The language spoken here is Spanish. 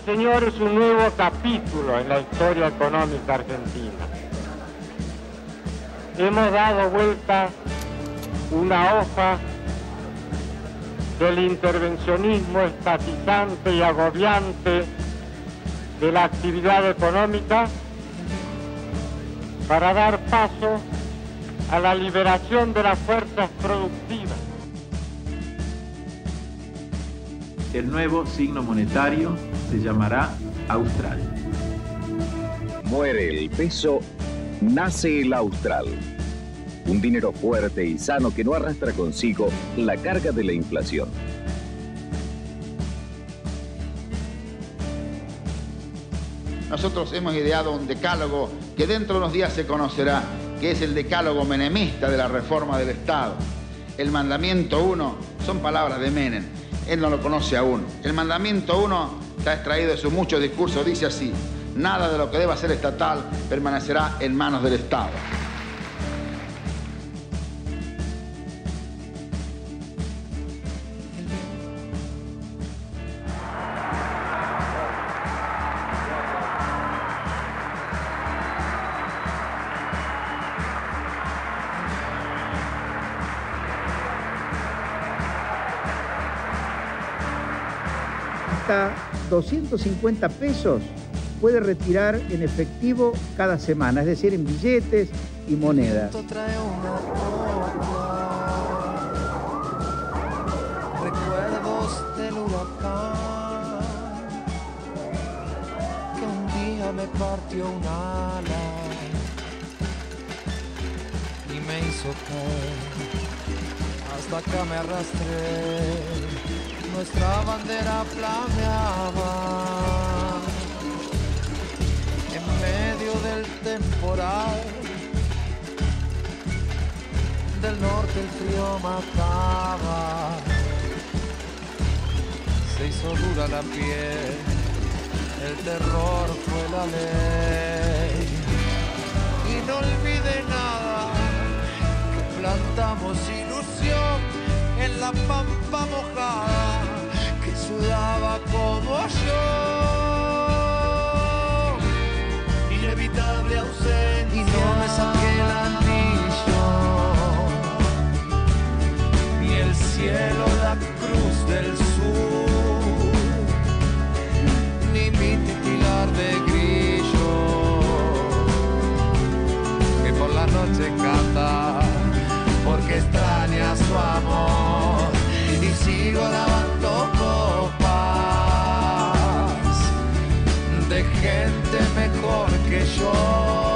señores, un nuevo capítulo en la historia económica argentina. Hemos dado vuelta una hoja del intervencionismo estatizante y agobiante de la actividad económica para dar paso a la liberación de las fuerzas productivas. El nuevo signo monetario se llamará Austral. Muere el peso, nace el Austral. Un dinero fuerte y sano que no arrastra consigo la carga de la inflación. Nosotros hemos ideado un decálogo que dentro de unos días se conocerá, que es el decálogo menemista de la reforma del Estado. El mandamiento 1 son palabras de Menem, él no lo conoce aún. El mandamiento 1 está extraído de sus muchos discursos, dice así: nada de lo que deba ser estatal permanecerá en manos del Estado. Hasta 250 pesos puede retirar en efectivo cada semana, es decir, en billetes y monedas. Recuerdos del huracán que un día me partió un ala y me hizo caer. Hasta acá me arrastré. Nuestra bandera flameaba en medio del temporal. Del norte el frío mataba. Se hizo dura la piel. El terror fue la ley. Y no olvide nada que plantamos ilusión en la pampa mojada que sudaba como yo. Inevitable ausencia. Y no me saqué el anillo, ni el cielo, la cruz del sur, ni mi titilar de grillo que por la noche canta porque extraña su amor y sigo lavando copas de gente mejor que yo.